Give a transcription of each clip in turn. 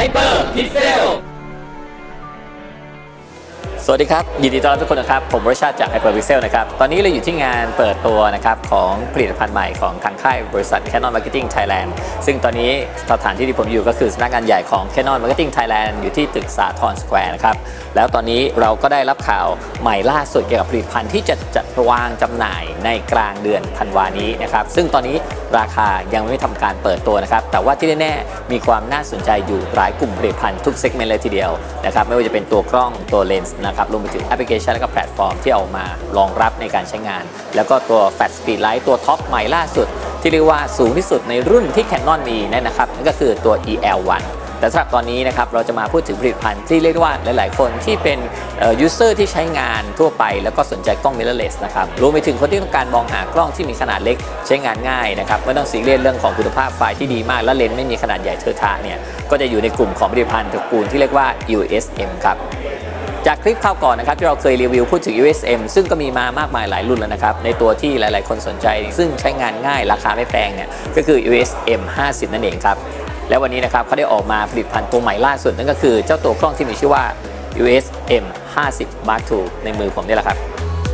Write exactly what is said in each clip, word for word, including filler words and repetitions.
Hyper Pixelสวัสดีครับยินดีต้อนรับทุกคนนะครับผมวรชาติจาก Hyper Pixel นะครับตอนนี้เราอยู่ที่งานเปิดตัวนะครับของผลิตภัณฑ์ใหม่ของทางค่ายบริษัท Canon Marketing Thailand ซึ่งตอนนี้สถานที่ที่ผมอยู่ก็คือสำนักงานใหญ่ของ Canon Marketing Thailand อยู่ที่ตึกสาทรสแควร์นะครับแล้วตอนนี้เราก็ได้รับข่าวใหม่ล่าสุดเกี่ยวกับผลิตภัณฑ์ที่จะจัดวางจำหน่ายในกลางเดือนธันวานี้นะครับซึ่งตอนนี้ราคายังไม่ทำการเปิดตัวนะครับแต่ว่าที่แน่ๆมีความน่าสนใจอยู่หลายกลุ่มผลิตภัณฑ์ทุกเซกเมนต์เลยทีเดียวนะครับไม่ว่าจะเป็นตัวกล้องตัวเลนส์นะครับรวมไปถึงแอปพลิเคชันและก็แพลตฟอร์มที่เอามารองรับในการใช้งานแล้วก็ตัว Flash Speed Light ตัวท็อปใหม่ล่าสุดที่เรียกว่าสูงที่สุดในรุ่นที่ Canon มีนั่นนะครับนั่นก็คือตัว อี แอล วันแต่สำหรับตอนนี้นะครับเราจะมาพูดถึงผลิตภัณฑ์ที่เรียกว่าหลายๆคนที่เป็นยูเซอร์ที่ใช้งานทั่วไปแล้วก็สนใจกล้อง mirrorless นะครับรวมไปถึงคนที่ต้องการมองหากล้องที่มีขนาดเล็กใช้งานง่ายนะครับไม่ต้องซีเรียสเรื่องของคุณภาพไฟล์ที่ดีมากและเลนส์ไม่มีขนาดใหญ่เทอะทะเนี่ยก็จะอยู่ในกลุ่มของผลิตภัณฑ์ตระกูลที่เรียกว่า ยู เอส เอ็ม ครับจากคลิปคราวก่อนนะครับที่เราเคยรีวิวพูดถึง ยู เอส เอ็ม ซึ่งก็มีมามากมายหลายรุ่นแล้วนะครับในตัวที่หลายๆคนสนใจซึ่งใช้งานง่ายราคาไม่แพงเนี่ยก็คือ ยู เอส เอ็ม ห้าสิบ นั่นเองครับและวันนี้นะครับเขาได้ออกมาผลิตภัณฑ์ตัวใหม่ล่าสุดนั่นก็คือเจ้าตัวกล้องที่มีชื่อว่า ยู เอส เอ็ม ห้าสิบ มาร์ค ทู ในมือผมนี่แหละครับ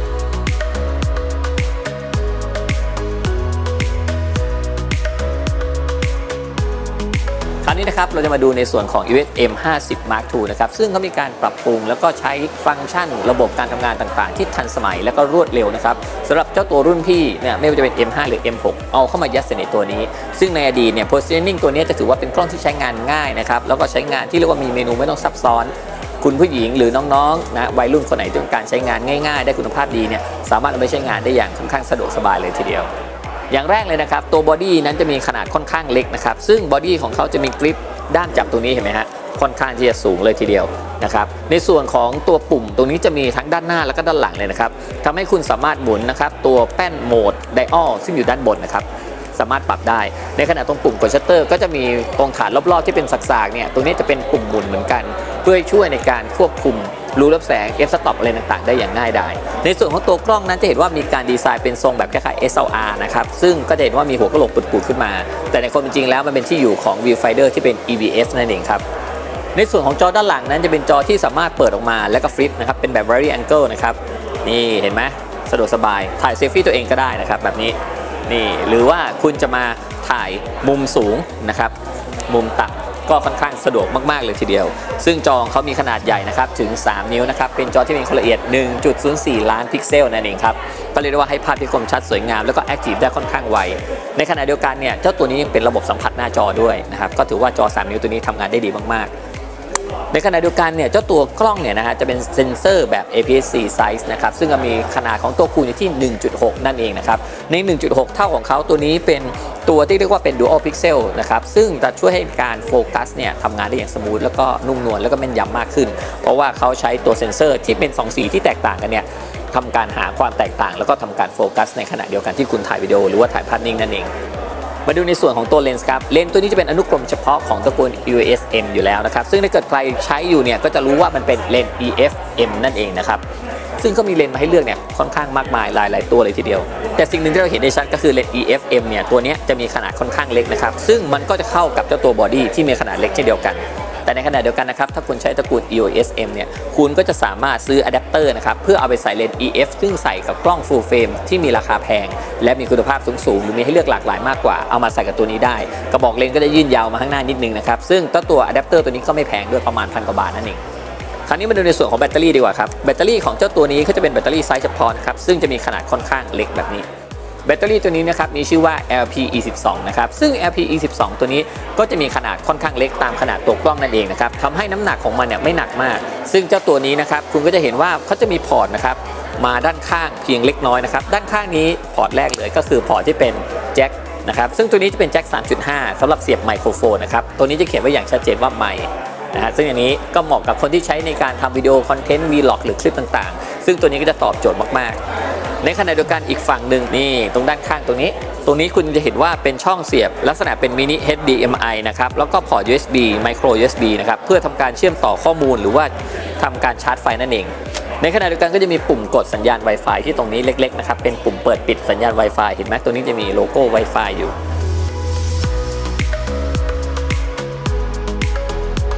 คราวนี้นะครับเราจะมาดูในส่วนของ ยู เอส เอ็ม ห้าสิบ มาร์ค ทู นะครับซึ่งเขามีการปรับปรุงแล้วก็ใช้ฟังก์ชันระบบการทำงานต่างๆที่ทันสมัยและก็รวดเร็วนะครับสำหรับเจ้าตัวรุ่นพี่เนี่ยไม่ว่าจะเป็น เอ็ม ห้า หรือ เอ็ม หก เอาเข้ามายัดใส่ในตัวนี้ซึ่งในอดีตเนี่ย positioning ตัวนี้จะถือว่าเป็นกล้องที่ใช้งานง่ายนะครับแล้วก็ใช้งานที่เรียกว่ามีเมนูไม่ต้องซับซ้อนคุณผู้หญิงหรือน้องๆนะวัยรุ่นคนไหนที่ต้องการใช้งานง่ายๆได้คุณภาพดีเนี่ยสามารถเอาไปใช้งานได้อย่างค่อนข้างสะดวกสบายเลยทีเดียวอย่างแรกเลยนะครับตัวบอดี้นั้นจะมีขนาดค่อนข้างเล็กนะครับซึ่งบอดี้ของเขาจะมีกริปด้านจับตรงนี้เห็นไหมฮะค่อนข้างที่จะสูงเลยทีเดียวนะครับในส่วนของตัวปุ่มตรงนี้จะมีทั้งด้านหน้าและก็ด้านหลังเลยนะครับทำให้คุณสามารถหมุนนะครับตัวแป้นโหมดไดอัลซึ่งอยู่ด้านบนนะครับสามารถปรับได้ในขณะตรงปุ่มกดชัตเตอร์ก็จะมีตรงฐานรอบๆที่เป็นสักๆเนี่ยตรงนี้จะเป็นปุ่มหมุนเหมือนกันเพื่อช่วยในการควบคุมรูรับแสง f stop อะไรต่างๆได้อย่างง่ายดายในส่วนของตัวกล้องนั้นจะเห็นว่ามีการดีไซน์เป็นทรงแบบคล้ายๆ เอส แอล อาร์ นะครับซึ่งก็จะเห็นว่ามีหัวกะโหลกปุดๆขึ้นมาแต่ในความเป็นจริงแล้วมันเป็นที่อยู่ของ viewfinder ที่เป็น อี วี เอฟ นั่นเองครับในส่วนของจอด้านหลังนั้นจะเป็นจอที่สามารถเปิดออกมาแล้วก็ฟลิปนะครับเป็นแบบ wide angle นะครับนี่เห็นไหมสะดวกสบายถ่ายเซลฟี่ตัวเองก็ได้นะครับแบบนี้นี่หรือว่าคุณจะมาถ่ายมุมสูงนะครับมุมต่ำก็ค่อนข้างสะดวกมากๆเลยทีเดียวซึ่งจอเขามีขนาดใหญ่นะครับถึงสามนิ้วนะครับเป็นจอที่มีความละเอียด หนึ่งจุดศูนย์สี่ ล้านพิกเซลนั่นเองครับก็เรียกได้ว่าให้ภาพที่คมชัดสวยงามแล้วก็แอคทีฟได้ค่อนข้างไวในขณะเดียวกันเนี่ยเจ้าตัวนี้ยังเป็นระบบสัมผัสหน้าจอด้วยนะครับก็ถือว่าจอสามนิ้วตัวนี้ทำงานได้ดีมากๆในขณะเดียวกันเนี่ยเจ้าตัวกล้องเนี่ยนะฮะจะเป็นเซ็นเซอร์แบบ เอ พี เอส โฟร์ size นะครับซึ่งมีขนาดของตัวคูณอยู่ที่ หนึ่งจุดหก นั่นเองนะครับใน หนึ่งจุดหก เท่าของเขาตัวนี้เป็นตัวที่เรียกว่าเป็น dual pixel นะครับซึ่งจะช่วยให้การโฟกัสเนี่ยทำงานได้อย่างสมูทแล้วก็นุ่มนวลแล้วก็แม่นยำมากขึ้นเพราะว่าเขาใช้ตัวเซ็นเซอร์ที่เป็นสองสีที่แตกต่างกันเนี่ยทำการหาความแตกต่างแล้วก็ทำการโฟกัสในขณะเดียวกันที่คุณถ่ายวิดีโอหรือว่าถ่ายภาพนิ่งนั่นเองมาดูในส่วนของตัวเลนส์ครับเลนส์ตัวนี้จะเป็นอนุกรมเฉพาะของตระกูล ยู เอส เอ็ม อยู่แล้วนะครับซึ่งถ้าเกิดใครใช้อยู่เนี่ยก็จะรู้ว่ามันเป็นเลนส์ อี เอฟ เอ็ม นั่นเองนะครับซึ่งก็มีเลนส์มาให้เลือกเนี่ยค่อนข้างมากมายหลายๆตัวเลยทีเดียวแต่สิ่งหนึ่งที่เราเห็นได้ชัดก็คือเลนส์ อี เอฟ เอ็ม เนี่ยตัวนี้จะมีขนาดค่อนข้างเล็กนะครับซึ่งมันก็จะเข้ากับเจ้าตัวบอดี้ที่มีขนาดเล็กเช่นเดียวกันแต่ในขณะเดียวกันนะครับถ้าคุณใช้ตระกูล ยู เอส เอ็ม เนี่ยคุณก็จะสามารถซื้ออะแดปเตอร์นะครับเพื่อเอาไปใส่เลนส์ อี เอฟ ซึ่งใส่กับกล้อง full frame ที่มีราคาแพงและมีคุณภาพสูงๆหรือมีให้เลือกหลากหลายมากกว่าเอามาใส่กับตัวนี้ได้กระบอกเลนส์ก็จะยื่นยาวมาข้างหน้านิดนึงนะครับซึ่งตัวอะแดปเตอร์ตัวนี้ก็ไม่แพงด้วยประมาณพันกว่าบาทนั่นเองคราวนี้มาดูในส่วนของแบตเตอรี่ดีกว่าครับแบตเตอรี่ของเจ้าตัวนี้ก็จะเป็นแบตเตอรี่ไซส์เฉพาะครับซึ่งจะมีขนาดค่อนข้างเล็กแบบนี้แบตเตอรี่ตัวนี้นะครับมีชื่อว่า แอล พี อี สิบสอง นะครับซึ่ง แอล พี อี สิบสอง ตัวนี้ก็จะมีขนาดค่อนข้างเล็กตามขนาดตัวกล้องนั่นเองนะครับทำให้น้ำหนักของมันเนี่ยไม่หนักมากซึ่งเจ้าตัวนี้นะครับคุณก็จะเห็นว่าเขาจะมีพอร์ตนะครับมาด้านข้างเพียงเล็กน้อยนะครับด้านข้างนี้พอร์ตแรกเลยก็คือพอร์ตที่เป็นแจ็คนะครับซึ่งตัวนี้จะเป็นแจ็ค สามจุดห้า สำหรับเสียบไมโครโฟนนะครับตัวนี้จะเขียนไว้อย่างชัดเจนว่าไมค์นะฮะซึ่งอันนี้ก็เหมาะกับคนที่ใช้ในการทำวิดีโอคอนเทนต์ วี ล็อก หรือคลิปต่างๆซึ่งตัวนี้ก็จะตอบโจทย์มากๆในขณะเดียวกันอีกฝั่งหนึ่งนี่ตรงด้านข้างตรงนี้ตรงนี้คุณจะเห็นว่าเป็นช่องเสียบลักษณะเป็นมินิ เอช ดี เอ็ม ไอ นะครับแล้วก็พอร์ต ยู เอส บี ไมโคร ยู เอส บี นะครับเพื่อทำการเชื่อมต่อข้อมูลหรือว่าทำการชาร์จไฟนั่นเองในขณะเดียวกันก็จะมีปุ่มกดสัญญาณ Wi-Fi ที่ตรงนี้เล็กๆนะครับเป็นปุ่มเปิดปิดสัญญาณ Wi-Fi เห็นไหมตัวนี้จะมีโลโก้ Wi-Fi อยู่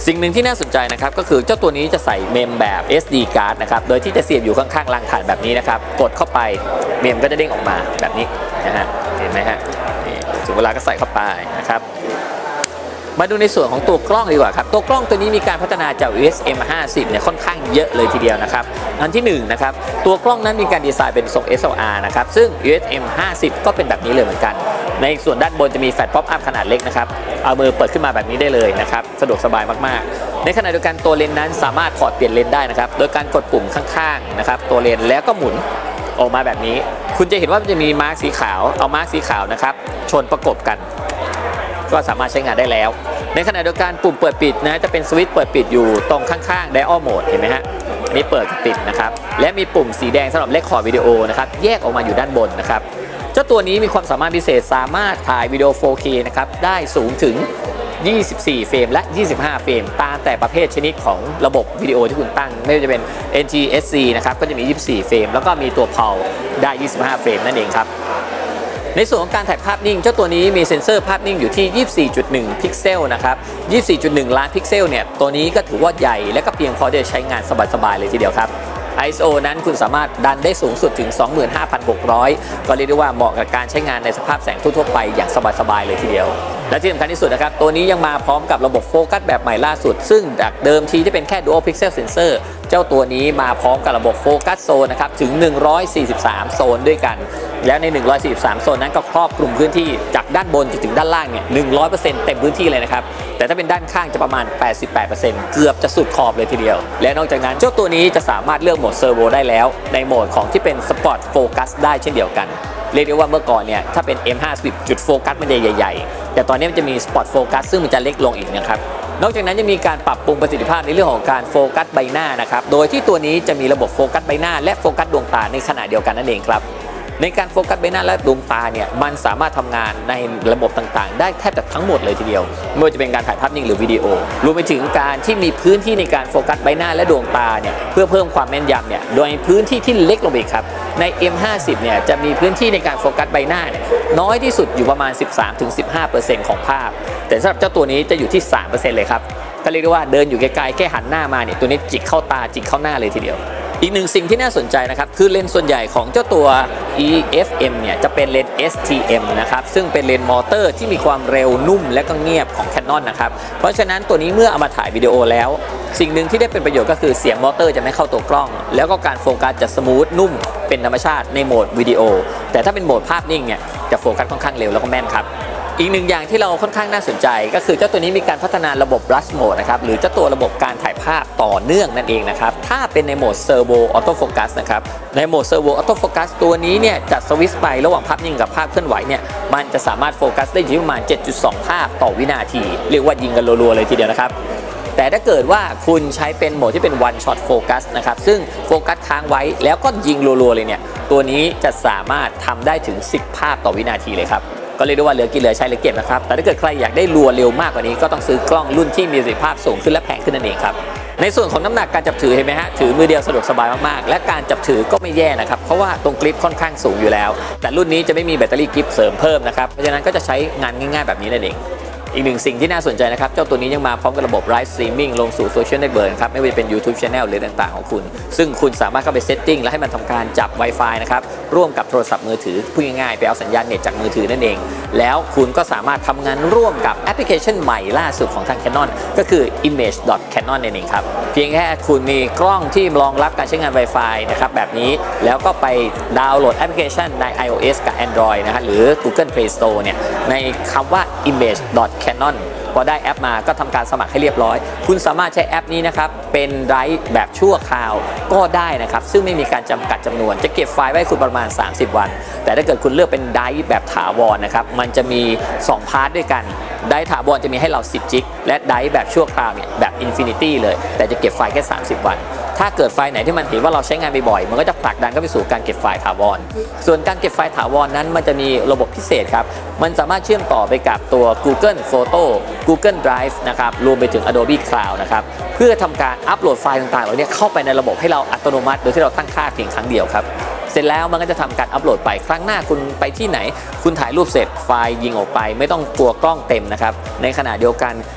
สิ่งหนึ่งที่น่าสนใจนะครับก็คือเจ้าตัวนี้จะใส่เมมแบบ เอส ดี card นะครับโดยที่จะเสียบอยู่ข้างๆรางถ่านแบบนี้นะครับกดเข้าไปเมมก็จะเด้งออกมาแบบนี้นะฮะเห็นไหมฮะถึงเวลาก็ใส่เข้าไปนะครับมาดูในส่วนของตัวกล้องดีกว่าครับตัวกล้องตัวนี้มีการพัฒนาจาก อี เอส เอ็ม ห้าสิบเนี่ยค่อนข้างเยอะเลยทีเดียวนะครับอันที่หนึ่งนะครับตัวกล้องนั้นมีการดีไซน์เป็นทรง เอส แอล อาร์ นะครับซึ่ง อี เอส เอ็ม ห้าสิบก็เป็นแบบนี้เลยเหมือนกันในส่วนด้านบนจะมีแฟลชป๊อปอัพขนาดเล็กนะครับเอามือเปิดขึ้นมาแบบนี้ได้เลยนะครับสะดวกสบายมากๆในขณะเดียวกันตัวเลนส์นั้นสามารถถอดเปลี่ยนเลนส์ได้นะครับโดยการกดปุ่มข้างๆนะครับตัวเลนส์แล้วก็หมุนออกมาแบบนี้คุณจะเห็นว่ามันจะมีมาร์กสีขาวเอามาร์กสีขาวนะครับชนประกบกันก็สามารถใช้งานได้แล้วในขณะเดียวกันปุ่มเปิดปิดนะจะเป็นสวิตช์เปิดปิดอยู่ตรงข้างๆ Dial Mode เห็นไหมฮะนี่เปิดปิดนะครับและมีปุ่มสีแดงสำหรับเรคคอร์ดวิดีโอนะครับแยกออกมาอยู่ด้านบนนะครับเจ้าตัวนี้มีความสามารถพิเศษสามารถถ่ายวิดีโอ โฟร์เค นะครับได้สูงถึงยี่สิบสี่เฟรมและยี่สิบห้าเฟรมตามแต่ประเภทชนิดของระบบวิดีโอที่คุณตั้งไม่ว่าจะเป็น เอ็น ที เอส ซี นะครับก็จะมียี่สิบสี่เฟรมแล้วก็มีตัว พี เอ แอล ได้ยี่สิบห้าเฟรมนั่นเองครับในส่วนของการถ่ายภาพนิ่งเจ้าตัวนี้มีเซ็นเซอร์ภาพนิ่งอยู่ที่ ยี่สิบสี่จุดหนึ่ง พิกเซลนะครับ ยี่สิบสี่จุดหนึ่ง ล้านพิกเซลเนี่ยตัวนี้ก็ถือว่าใหญ่และก็เพียงพอที่จะใช้งานสบายๆเลยทีเดียวครับ ไอ เอส โอ นั้นคุณสามารถดันได้สูงสุดถึง สองหมื่นห้าพันหกร้อย ก็เรียกได้ว่าเหมาะกับการใช้งานในสภาพแสงทั่วๆไปอย่างสบายๆเลยทีเดียวและที่สำคัญที่สุดนะครับตัวนี้ยังมาพร้อมกับระบบโฟกัสแบบใหม่ล่าสุดซึ่งจากเดิมทีที่เป็นแค่ Dual Pixel Sensor เจ้าตัวนี้มาพร้อมกับระบบโฟกัสโซนนะครับถึงหนึ่งร้อยสี่สิบสามโซนด้วยกันแล้วในหนึ่งร้อยสี่สิบสามโซนนั้นก็ครอบคลุมพื้นที่จากด้านบนจนถึงด้านล่างเนี่ย หนึ่งร้อยเปอร์เซ็นต์ เต็มพื้นที่เลยนะครับแต่ถ้าเป็นด้านข้างจะประมาณ แปดสิบแปดเปอร์เซ็นต์ เกือบจะสุดขอบเลยทีเดียวและนอกจากนั้นเจ้าตัวนี้จะสามารถเลือกโหมดเซอร์โวได้แล้วในโหมดของที่เป็นสปอร์ตโฟกัสได้เช่นเดียวกันเรียกได้ว่าเมื่อก่อนเนี่ยถ้าเป็น เอ็ม ห้าสิบ จุดโฟกัสมันจะใหญ่ๆแต่ตอนนี้มันจะมีสปอร์ตโฟกัสซึ่งมันจะเล็กลงอีกนะครับนอกจากนั้นยังมีการปรับปรุงประสิทธิภาพในเรื่องของการโฟกัสใบหน้านะครับโดยที่ตัวนี้จะมีระบบโฟกัสใบหน้าและโฟกัสดวงตาในขณะเดียวกันนั่นเองครับในการโฟกัสใบหน้าและดวงตาเนี่ยมันสามารถทำงานในระบบต่างๆได้แทบจะทั้งหมดเลยทีเดียวไม่ว่าจะเป็นการถ่ายภาพนิ่งหรือวิดีโอรวมไปถึงการที่มีพื้นที่ในการโฟกัสใบหน้าและดวงตาเนี่ยเพื่อเพิ่มความแม่นยำเนี่ยโดยพื้นที่ที่เล็กลงไปครับใน เอ็ม ห้าสิบ เนี่ยจะมีพื้นที่ในการโฟกัสใบหน้าเนี่ยน้อยที่สุดอยู่ประมาณ สิบสามถึงสิบห้าเปอร์เซ็นต์ ของภาพแต่สำหรับเจ้าตัวนี้จะอยู่ที่ สามเปอร์เซ็นต์ เลยครับก็เรียกได้ว่าเดินอยู่ไกลๆแค่หันหน้ามาเนี่ยตัวนี้จิกเข้าตาจิกเข้าหน้าเลยทีเดียวอีกหนึ่งสิ่งที่น่าสนใจนะครับคือเลนส์ส่วนใหญ่ของเจ้าตัว อี เอฟ เอ็ม เนี่ยจะเป็นเลนส์ เอส ที เอ็ม นะครับซึ่งเป็นเลนส์มอเตอร์ที่มีความเร็วนุ่มและก็เงียบของ Canon นะครับเพราะฉะนั้นตัวนี้เมื่อเอามาถ่ายวิดีโอแล้วสิ่งหนึ่งที่ได้เป็นประโยชน์ก็คือเสียงมอเตอร์จะไม่เข้าตัวกล้องแล้วก็การโฟกัสจะสมูทนุ่มเป็นธรรมชาติในโหมดวิดีโอแต่ถ้าเป็นโหมดภาพนิ่งเนี่ยจะโฟกัสค่อนข้างเร็วแล้วก็แม่นครับอีกหนึ่งอย่างที่เราค่อนข้างน่าสนใจก็คือเจ้าตัวนี้มีการพัฒนาระบบ Rush Mode นะครับหรือเจ้าตัวระบบการถ่ายภาพต่อเนื่องนั่นเองนะครับถ้าเป็นในโหมด Servo Auto Focus นะครับในโหมด Servo Auto Focus ตัวนี้เนี่ยจะสวิตช์ไประหว่างภาพนิ่งกับภาพเคลื่อนไหวเนี่ยมันจะสามารถโฟกัสได้อยู่ประมาณ เจ็ดจุดสอง ภาพต่อวินาทีเรียกว่ายิงกันรัวๆเลยทีเดียวนะครับแต่ถ้าเกิดว่าคุณใช้เป็นโหมดที่เป็น One Shot Focus นะครับซึ่งโฟกัสค้างไว้แล้วก็ยิงรัวๆเลยเนี่ยตัวนี้จะสามารถทำได้ถึงสิบภาพต่อวินาทีเลยครับก็เรียกได้ว่าเหลือกินเหลือใช้เหลือเก็บนะครับแต่ถ้าเกิดใครอยากได้รัวเร็วมากกว่านี้ก็ต้องซื้อกล้องรุ่นที่มีประสิทธิภาพสูงขึ้นและแพงขึ้นนั่นเองครับในส่วนของน้ำหนักการจับถือเห็นไหมฮะถือมือเดียวสะดวกสบายมากๆและการจับถือก็ไม่แย่นะครับเพราะว่าตรงกริปค่อนข้างสูงอยู่แล้วแต่รุ่นนี้จะไม่มีแบตเตอรี่กริปเสริมเพิ่มนะครับเพราะฉะนั้นก็จะใช้งานง่ายๆแบบนี้นั่นเองอีกหนึ่งสิ่งที่น่าสนใจนะครับเจ้าตัวนี้ยังมาพร้อมกับระบบ Live Streaming ลงสู่โซเชียลเน็ตเวิร์กครับไม่ว่าจะเป็น YouTube Channel หรือต่างๆของคุณซึ่งคุณสามารถเข้าไปเซตติ้งและให้มันทำการจับ Wi-Fi นะครับร่วมกับโทรศัพท์มือถือพูดง่ายๆไปเอาสัญญาณเน็ตจากมือถือนั่นเองแล้วคุณก็สามารถทำงานร่วมกับแอปพลิเคชันใหม่ล่าสุดของทาง Canon ก็คือ image dot canon นั่นเองครับเพียงแค่คุณมีกล้องที่รองรับการใช้งาน Wi-Fi นะครับแบบนี้แล้วก็ไปดาวน์โหลดแอปพลิเคชันใน iOS กับ Android นะฮะหรือ Google Play Store เนี่ยในคำว่า image dot canonพอได้แอปมาก็ทำการสมัครให้เรียบร้อยคุณสามารถใช้แอปนี้นะครับเป็นไดรฟ์แบบชั่วคราวก็ได้นะครับซึ่งไม่มีการจำกัดจำนวนจะเก็บไฟล์ไว้คุณประมาณสามสิบวันแต่ถ้าเกิดคุณเลือกเป็นไดรฟ์แบบถาวรนะครับมันจะมีสองพาร์ทด้วยกันไดรฟ์ถาวรจะมีให้เราสิบจิกและไดรฟ์แบบชั่วคราวเนี่ยแบบอินฟินิตี้เลยแต่จะเก็บไฟล์แค่สามสิบวันถ้าเกิดไฟล์ไหนที่มันเห็นว่าเราใช้งานบ่อยๆมันก็จะผลักดันเข้าไปสู่การเก็บไฟล์ถาวรส่วนการเก็บไฟล์ถาวรนั้นมันจะมีระบบพิเศษครับมันสามารถเชื่อมต่อไปกับตัว Google Photo Google Drive นะครับรวมไปถึง Adobe Cloud นะครับเพื่อทำการอัปโหลดไฟล์ต่างๆเหล่านี้เข้าไปในระบบให้เราอัตโนมัติโดยที่เราตั้งค่าเพียงครั้งเดียวครับเสร็จแล้วมันก็จะทำการอัปโหลดไปครั้งหน้าคุณไปที่ไหนคุณถ่ายรูปเสร็จไฟล์ยิงออกไปไม่ต้องกลัวกล้องเต็มนะครับในขณะเดียวกันพ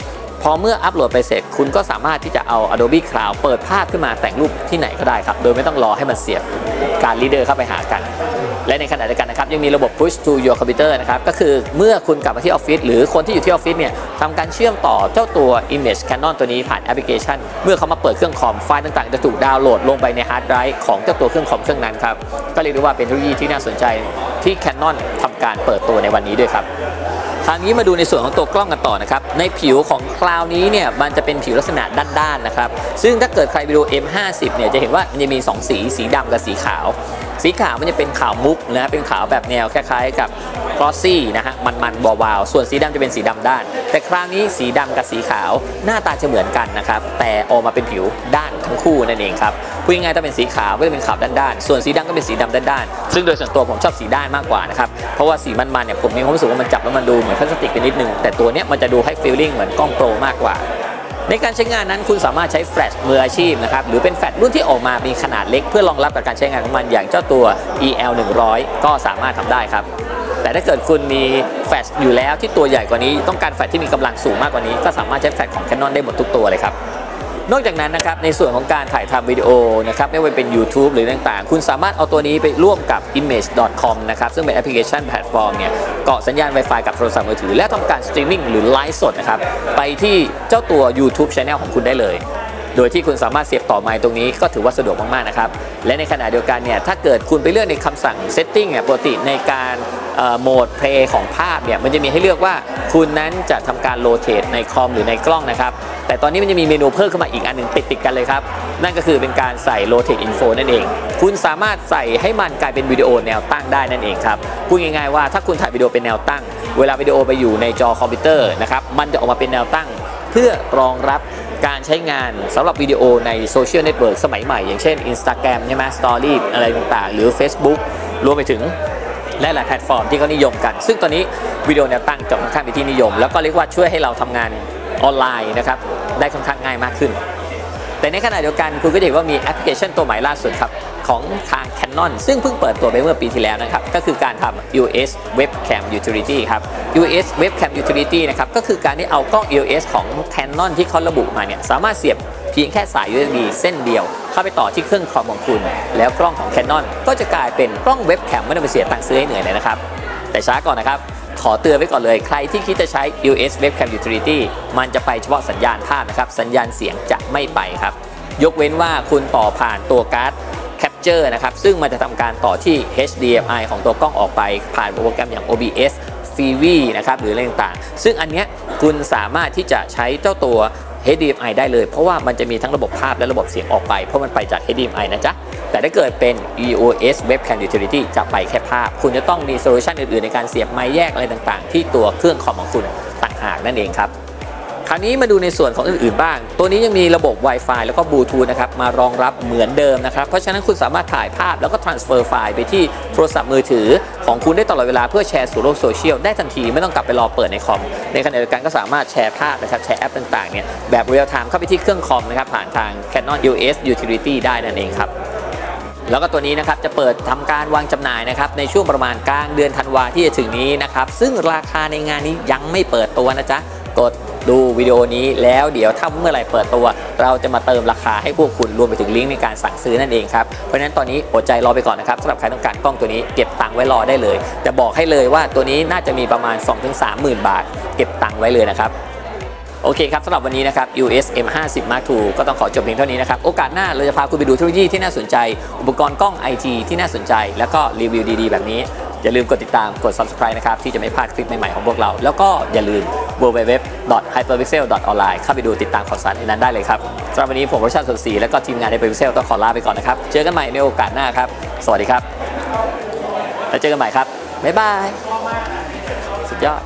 พอเมื่ออัปโหลดไปเสร็จคุณก็สามารถที่จะเอา Adobe Cloud เปิดภาพขึ้นมาแต่งรูปที่ไหนก็ได้ครับโดยไม่ต้องรอให้มันเสียบการรีเดอร์เข้าไปหากันและในขณะเดียวกันนะครับยังมีระบบ push to your computer นะครับก็คือเมื่อคุณกลับมาที่ออฟฟิศหรือคนที่อยู่ที่ออฟฟิศเนี่ยทำการเชื่อมต่อเจ้าตัว image Canon ตัวนี้ผ่านแอปพลิเคชันเมื่อเขามาเปิดเครื่องคอมไฟล์ต่างๆจะถูกดาวน์โหลดลงไปในฮาร์ดไดรฟ์ของเจ้าตัวเครื่องคอมเครื่องนั้นครับก็เรียกได้ว่าเป็นเทคโนโลยีที่น่าสนใจที่ Canon ทำการเปิดตัวในวันนี้ด้วยครับทางนี้มาดูในส่วนของตัวกล้องกันต่อนะครับในผิวของคลาวนี้เนี่ยมันจะเป็นผิวลักษณะด้านๆนะครับซึ่งถ้าเกิดใครไปดู เอ็ม ห้าสิบ เนี่ยจะเห็นว่ามันจะมีสองสีสีดำกับสีขาวสีขาวมันจะเป็นขาวมุกนะเป็นขาวแบบแนวคล้ายๆกับกลอสซี่นะฮะมันๆวาวๆส่วนสีดำจะเป็นสีดำด้านแต่คราวนี้สีดำกับสีขาวหน้าตาจะเหมือนกันนะครับแต่ออกมาเป็นผิวด้านทั้งคู่นั่นเองครับพูดง่ายๆถ้าเป็นสีขาวก็จะเป็นขาวด้านๆส่วนสีดำก็เป็นสีดำด้านๆซึ่งโดยส่วนตัวผมชอบสีด้านมากกว่านะครับเพราะว่าสีมันๆเนี่ยผมมีความรู้สึกว่ามันจับแล้วมันดูเหมือนพลาสติกไปนิดนึงแต่ตัวเนี้ยมันจะดูให้ฟีลลิ่งเหมือนกล้องโปรมากกว่าในการใช้งานนั้นคุณสามารถใช้แฟลชมืออาชีพนะครับหรือเป็นแฟลชรุ่นที่ออกมามีขนาดเล็กเพื่อรองรับกับการใช้งานของมันอย่างเจ้าตัว อี แอล หนึ่งร้อยก็สามารถทำได้ครับแต่ถ้าเกิดคุณมีแฟลชอยู่แล้วที่ตัวใหญ่กว่านี้ต้องการแฟลชที่มีกำลังสูงมากกว่านี้ก็สามารถใช้แฟลชของ Canon ได้หมดทุกตัวเลยครับนอกจากนั้นนะครับในส่วนของการถ่ายทำวิดีโอนะครับไม่ว่าเป็น YouTube หรือต่างๆคุณสามารถเอาตัวนี้ไปร่วมกับ อิมเมจ ดอท คอม นะครับซึ่งเป็นแอปพลิเคชันแพลตฟอร์มเนี่ยเกาะสัญญาณ Wi-Fi กับโทรศัพท์มือถือและทำการสตรีมมิ่งหรือไลฟ์สดนะครับไปที่เจ้าตัว YouTube Channel ของคุณได้เลยโดยที่คุณสามารถเสียบต่อไมค์ตรงนี้ก็ถือว่าสะดวกมากๆนะครับและในขณะเดียวกันเนี่ยถ้าเกิดคุณไปเลือกในคำสั่ง Setting เนี่ยปกติในการโหมดเพลย์ของภาพเนี่ยมันจะมีให้เลือกว่าคุณนั้นจะทำการโรเตทในคอมหรือในกล้องนะครับแต่ตอนนี้มันจะมีเมนูเพิ่มขึ้นมาอีกอันหนึ่งติดๆกันเลยครับนั่นก็คือเป็นการใส่ Rotate Info นั่นเองคุณสามารถใส่ให้มันกลายเป็นวิดีโอแนวตั้งได้นั่นเองครับพูดง่ายๆว่าถ้าคุณถ่ายวิดีโอเป็นแนวตั้งเวลาวิดีโอไปอยู่ในจอคอมพิวเตอร์นะครับมันจะออกมาเป็นแนวตั้งเพื่อรองรับการใช้งานสำหรับวิดีโอในโซเชียลเน็ตเวิร์กสมัยใหม่อย่างเช่น Instagram ใช่ไหม Story อะไรต่างๆหรือ Facebook รวมไปถึงและหลายแพลตฟอร์มที่เขานิยมกันซึ่งตอนนี้วิดีโอแนวตั้งจะค่อนข้างเป็นที่นิยมแล้วก็เรียกว่าช่วยให้เราทำงานออนไลน์นะครับได้ค่อนข้างง่ายมากขึ้นแต่ในขณะเดียวกันคุณก็จะเห็นว่ามีแอปพลิเคชันตัวใหม่ล่าสุดครับของทาง Canon ซึ่งเพิ่งเปิดตัวไปเมื่อปีที่แล้วนะครับก็คือการทำ อี โอ เอส Webcam Utility ครับ อี โอ เอส Webcam Utility นะครับก็คือการที่เอากล้อง อี โอ เอส ของ Canon ที่เขาระบุมาเนี่ยสามารถเสียบเพียงแค่สาย ยู เอส บี เส้นเดียวเข้าไปต่อที่เครื่องคอมของคุณแล้วกล้องของ Canon ก็จะกลายเป็นกล้อง Webcam ไม่ต้องไปเสียตังค์ซื้อให้เหนื่อยเลยนะครับแต่ช้าก่อนนะครับขอเตือนไว้ก่อนเลยใครที่คิดจะใช้ อี โอ เอส Webcam Utility มันจะไปเฉพาะสัญญาณภาพนะครับสัญญาณเสียงจะไม่ไปครับยกเว้นว่าคุณต่อผ่านตัวการ์ด Capture นะครับซึ่งมันจะทำการต่อที่ เอช ดี เอ็ม ไอ ของตัวกล้องออกไปผ่านโปรแกรมอย่าง โอ บี เอส Fivi นะครับหรืออะไรต่างๆซึ่งอันเนี้ยคุณสามารถที่จะใช้เจ้าตัว เอช ดี เอ็ม ไอ ได้เลยเพราะว่ามันจะมีทั้งระบบภาพและระบบเสียงออกไปเพราะมันไปจาก เอช ดี เอ็ม ไอ นะจ๊ะแต่ถ้าเกิดเป็น อี โอ เอส Webcam Utility จะไปแค่ภาพคุณจะต้องมีโซลูชันอื่นๆในการเสียบไมค์แยกอะไรต่างๆที่ตัวเครื่องคอมของคุณต่างหากนั่นเองครับคราวนี้มาดูในส่วนของอื่นๆบ้างตัวนี้ยังมีระบบ Wi-Fi แล้วก็ Bluetooth นะครับมารองรับเหมือนเดิมนะครับเพราะฉะนั้นคุณสามารถถ่ายภาพแล้วก็ transfer ไฟล์ไปที่โทรศัพท์มือถือของคุณได้ตลอดเวลาเพื่อแชร์สู่โลกโซเชียลได้ทันทีไม่ต้องกลับไปรอเปิดในคอมในขณะเดียวกันก็สามารถแชร์ภาพนะครับแชร์แอปต่างๆเนี่ยแบบ real time เข้าไปที่เครื่องคอมนะครับผ่านทาง Canon อี โอ เอส Utility ได้นั่นเองครับแล้วก็ตัวนี้นะครับจะเปิดทำการวางจำหน่ายนะครับในช่วงประมาณกลางเดือนธันวาที่จะถึงนี้นะครับซึ่งราคาในงานนี้ยังไม่เปิดตัวนะจ๊ะกดดูวิดีโอนี้แล้วเดี๋ยวถ้าเมื่อไหร่เปิดตัวเราจะมาเติมราคาให้พวกคุณรวมไปถึงลิงก์ในการสั่งซื้อนั่นเองครับเพราะฉะนั้นตอนนี้อดใจรอไปก่อนนะครับสำหรับใครต้องการกล้องตัวนี้เก็บตังค์ไว้รอได้เลยแต่บอกให้เลยว่าตัวนี้น่าจะมีประมาณ สองถึงสามหมื่น บาทเก็บตังค์ไว้เลยนะครับโอเคครับสำหรับวันนี้นะครับ อี โอ เอส เอ็ม ห้าสิบ มาร์ค ทู ก็ต้องขอจบเพียงเท่านี้นะครับโอกาสหน้าเราจะพาคุณไปดูเทคโนโลยีที่น่าสนใจอุปกรณ์กล้อง ไอ ที ที่น่าสนใจแล้วก็รีวิวดีๆแบบนี้อย่าลืมกดติดตามกด ซับสไครบ์ นะครับที่จะไม่พลาดคลิปใหม่ๆของพวกเราแล้วก็อย่าลืม ดับเบิลยู ดับเบิลยู ดับเบิลยู ดอท ไฮเปอร์พิกเซล ดอท ออนไลน์ เข้าไปดูติดตามข่าวสารในนั้นได้เลยครับสำหรับวันนี้ผมรชาติสดศรีและก็ทีมงาน Hyperpixel ต้องขอลาไปก่อนนะครับเจอกันใหม่ในโอกาสหน้าครับสวัสดีครับแล้วเจอกันใหม่ครับบ๊ายบายสุดยอด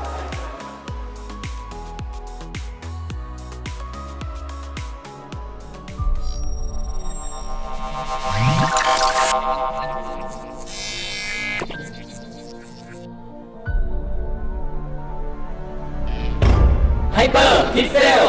Hyperpixel